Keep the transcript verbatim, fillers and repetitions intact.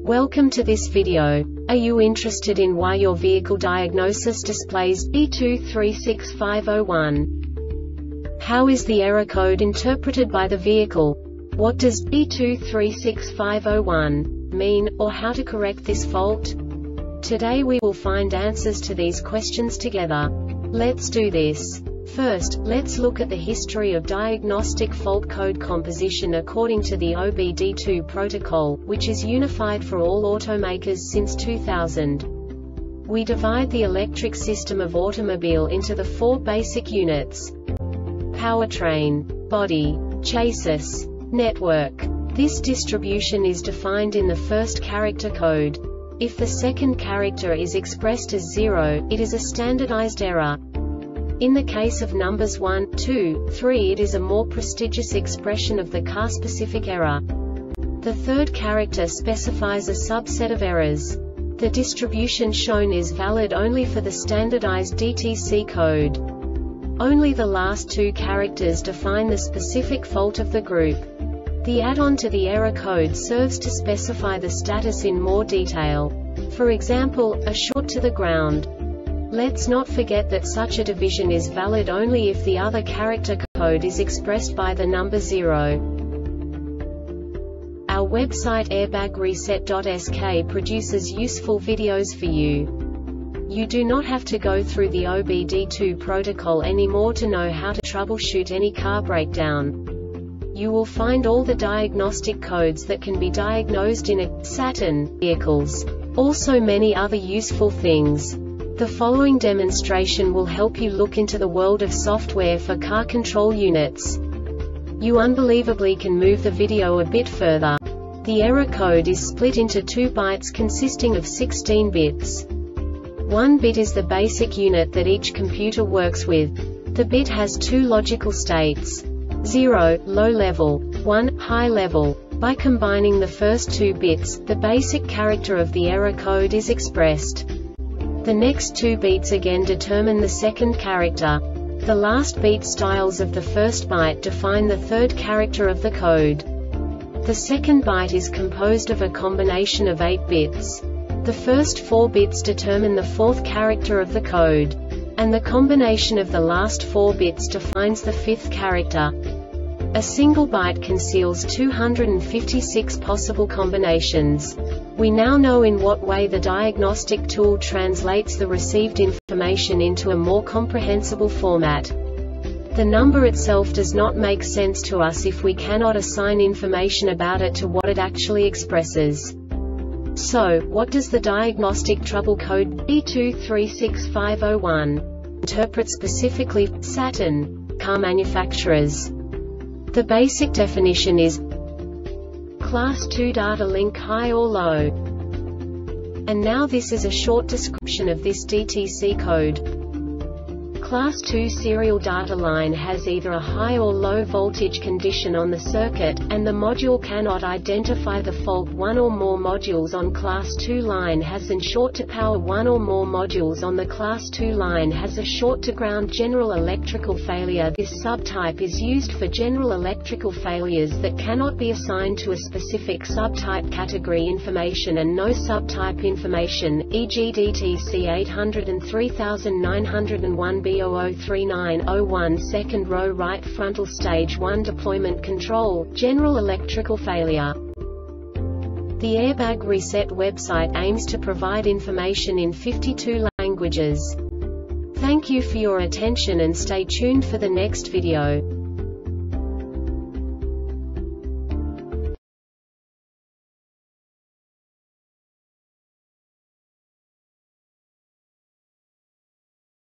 Welcome to this video. Are you interested in why your vehicle diagnosis displays B two three six five zero one? How is the error code interpreted by the vehicle? What does B two three six five zero one mean, or how to correct this fault? Today we will find answers to these questions together. Let's do this. First, let's look at the history of diagnostic fault code composition according to the O B D two protocol, which is unified for all automakers since two thousand. We divide the electric system of automobile into the four basic units: powertrain, body, chassis, network. This distribution is defined in the first character code. If the second character is expressed as zero, it is a standardized error. In the case of numbers one, two, three, it is a more prestigious expression of the car-specific error. The third character specifies a subset of errors. The distribution shown is valid only for the standardized D T C code. Only the last two characters define the specific fault of the group. The add-on to the error code serves to specify the status in more detail. For example, a short to the ground. Let's not forget that such a division is valid only if the other character code is expressed by the number zero. Our website airbag reset dot S K produces useful videos for you. You do not have to go through the O B D two protocol anymore to know how to troubleshoot any car breakdown. You will find all the diagnostic codes that can be diagnosed in a Saturn vehicles. Also many other useful things. The following demonstration will help you look into the world of software for car control units. You unbelievably can move the video a bit further. The error code is split into two bytes consisting of sixteen bits. One bit is the basic unit that each computer works with. The bit has two logical states: zero, low level, one, high level. By combining the first two bits, the basic character of the error code is expressed. The next two beats again determine the second character. The last beat styles of the first byte define the third character of the code. The second byte is composed of a combination of eight bits. The first four bits determine the fourth character of the code. And the combination of the last four bits defines the fifth character. A single byte conceals two hundred fifty-six possible combinations. We now know in what way the diagnostic tool translates the received information into a more comprehensible format. The number itself does not make sense to us if we cannot assign information about it to what it actually expresses. So, what does the diagnostic trouble code B two three six five zero one interpret specifically for Saturn car manufacturers? The basic definition is Class two data link high or low. And now this is a short description of this D T C code. Class two serial data line has either a high or low voltage condition on the circuit, and the module cannot identify the fault. One or more modules on Class two line has an short to power. One or more modules on the Class two line has a short to ground. General electrical failure. This subtype is used for general electrical failures that cannot be assigned to a specific subtype category information and no subtype information, for example D T C eight oh three nine oh one B zero zero three nine zero one second row right frontal stage one deployment control, general electrical failure. The Airbag Reset website aims to provide information in fifty-two languages. Thank you for your attention and stay tuned for the next video.